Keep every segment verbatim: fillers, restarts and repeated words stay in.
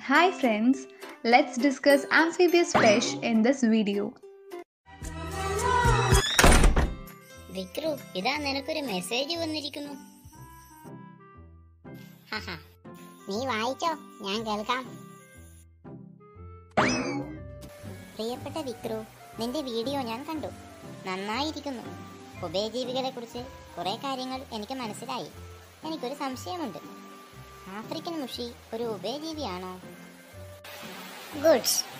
Hi friends, let's discuss amphibious fish in this video. Vikru, ഇതാ നിനക്കൊരു message വന്നിരിക്കുന്നു. ഹഹ, നീ വായിച്ചോ, ഞാൻ കേൾക്കാം. പ്രിയപ്പെട്ട വിക്രു, നിന്റെ വീഡിയോ ഞാൻ കണ്ടു. നന്നായിരിക്കുന്നു. ഉഭയജീവികളെ കുറിച്ച് കുറെ കാര്യങ്ങൾ എനിക്ക് മനസ്സിലായി. എനിക്കൊരു സംശയമുണ്ട്. ആഫ്രിക്കൻ മുഷി ഒരു ഉഭയജീവിയാണോ? ഗുഡ്സ്,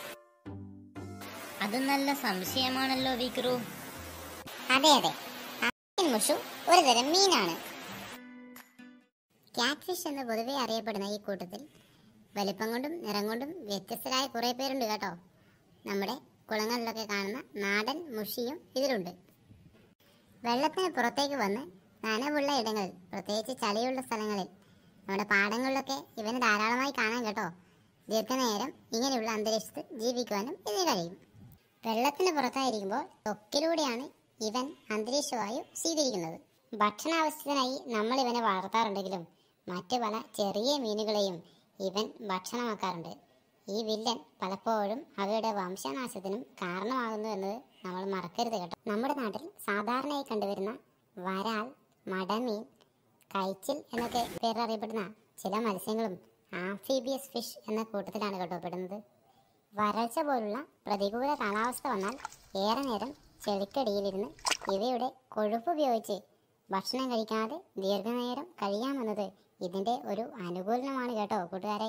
അത് നല്ല സംശയമാണല്ലോ വിക്രു. അതെ അതെ, ആഫ്രിക്കൻ മുഷു ഒരു തരം മീനാണ്. ക്യാറ്റ് ഫിഷ് എന്ന് പൊതുവെ അറിയപ്പെടുന്ന ഈ കൂട്ടത്തിൽ വലിപ്പം കൊണ്ടും നിറം കൊണ്ടും വ്യത്യസ്തരായ കുറെ പേരുണ്ട് കേട്ടോ. നമ്മുടെ കുളങ്ങളിലൊക്കെ കാണുന്ന നാടൻ മുഷിയും ഇതിലുണ്ട്. വെള്ളത്തിന് പുറത്തേക്ക് വന്ന് നനവുള്ള ഇടങ്ങളിൽ, പ്രത്യേകിച്ച് ചളിയുള്ള സ്ഥലങ്ങളിൽ, നമ്മുടെ പാടങ്ങളിലൊക്കെ ഇവന് ധാരാളമായി കാണാൻ കേട്ടോ. ദീർഘനേരം ഇങ്ങനെയുള്ള അന്തരീക്ഷത്തിൽ ജീവിക്കുവാനും ഇതിന് കഴിയും. വെള്ളത്തിന് പുറത്തായിരിക്കുമ്പോൾ ത്വക്കിലൂടെയാണ് ഇവൻ അന്തരീക്ഷവായു സ്വീകരിക്കുന്നത്. ഭക്ഷണാവശ്യത്തിനായി നമ്മൾ ഇവനെ വളർത്താറുണ്ടെങ്കിലും മറ്റു പല ചെറിയ മീനുകളെയും ഇവൻ ഭക്ഷണമാക്കാറുണ്ട്. ഈ വില്ലൻ പലപ്പോഴും അവയുടെ വംശനാശത്തിനും കാരണമാകുന്നു എന്നത് നമ്മൾ മറക്കരുത് കേട്ടോ. നമ്മുടെ നാട്ടിൽ സാധാരണയായി കണ്ടുവരുന്ന വരാൽ, മടമീൻ, കൈച്ചിൽ എന്നൊക്കെ പേരറിയപ്പെടുന്ന ചില മത്സ്യങ്ങളും ആംഫീബിയസ് ഫിഷ് എന്ന കൂട്ടത്തിലാണ് കേട്ടോ പെടുന്നത്. വരൾച്ച പോലുള്ള പ്രതികൂല കാലാവസ്ഥ വന്നാൽ ഏറെ നേരം ചെളിക്കടിയിലിരുന്ന് ഇവയുടെ കൊഴുപ്പ് ഉപയോഗിച്ച് ഭക്ഷണം കഴിക്കാതെ ദീർഘനേരം കഴിയാമെന്നത് ഇതിൻ്റെ ഒരു അനുകൂലമാണ് കേട്ടോ കൂട്ടുകാരെ.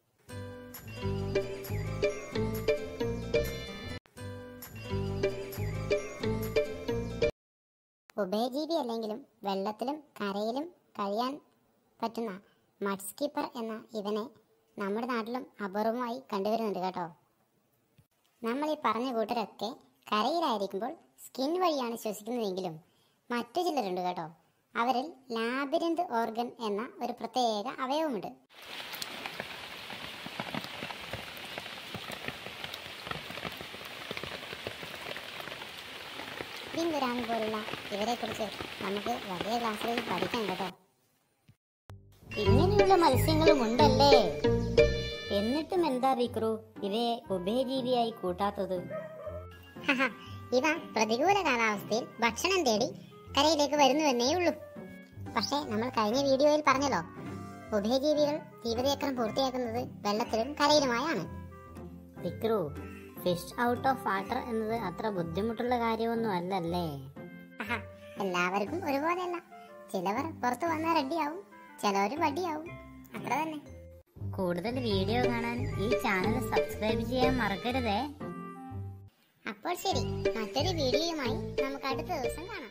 ഉഭയജീവി അല്ലെങ്കിലും വെള്ളത്തിലും കരയിലും കഴിയാൻ പറ്റുന്ന മഡ് സ്കിപ്പർ എന്ന ഇവനെ നമ്മുടെ നാട്ടിലും അപൂർവമായി കണ്ടുവരുന്നുണ്ട് കേട്ടോ. നമ്മൾ ഈ പറഞ്ഞ കൂട്ടരൊക്കെ കരയിലായിരിക്കുമ്പോൾ സ്കിൻ വഴിയാണ് ശ്വസിക്കുന്നതെങ്കിലും മറ്റു ചിലരുണ്ട് കേട്ടോ. അവരിൽ ലാബിരിന്ത് ഓർഗൻ എന്ന ഒരു പ്രത്യേക അവയവമുണ്ട്. ിംഗുരാമി പോലുള്ള ഇവരെ കുറിച്ച് നമുക്ക് വലിയ ക്ലാസ്സിൽ പഠിക്കാം കേട്ടോ. ഇങ്ങനെയുള്ള മത്സ്യങ്ങളും ഉണ്ടല്ലേ. എന്നിട്ടും എന്താ വിക്രു ഇവയെ ഉഭയജീവിയായി കൂട്ടാത്തത്? ഇവ പ്രതികൂല കാലാവസ്ഥയിൽ ഭക്ഷണം തേടി കരയിലേക്ക് വരുന്നുവെന്നേ ഉള്ളൂ. പക്ഷേ നമ്മൾ കഴിഞ്ഞ വീഡിയോയിൽ പറഞ്ഞല്ലോ, ഉഭയജീവികൾ ജീവിതചക്രം പൂർത്തിയാക്കുന്നത് വെള്ളത്തിലും കരയിലുമായാണ്. വിക്രു, ഫിഷ് ഔട്ട് ഓഫ് വാട്ടർ എന്നത് അത്ര ബുദ്ധിമുട്ടുള്ള കാര്യമൊന്നും അല്ലല്ലേ? എല്ലാവർക്കും ഒരുപോലെയല്ല. ചിലവർ പുറത്തു വന്നാൽ റെഡിയാവും, ചിലവർ വടിയാവും, അത്ര തന്നെ. കൂടുതൽ വീഡിയോ കാണാൻ ഈ ചാനൽ സബ്സ്ക്രൈബ് ചെയ്യാൻ മറക്കരുതേ. അപ്പോൾ ശരി, മറ്റൊരു വീഡിയോയുമായി നമുക്ക് അടുത്ത ദിവസം കാണാം.